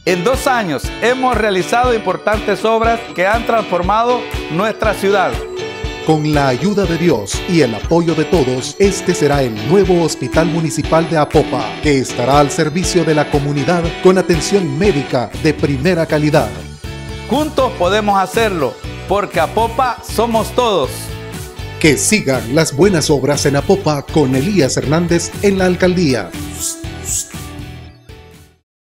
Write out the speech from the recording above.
En 2 años hemos realizado importantes obras que han transformado nuestra ciudad. Con la ayuda de Dios y el apoyo de todos, este será el nuevo Hospital Municipal de Apopa, que estará al servicio de la comunidad con atención médica de primera calidad. Juntos podemos hacerlo, porque Apopa somos todos. Que sigan las buenas obras en Apopa con Elías Hernández en la alcaldía.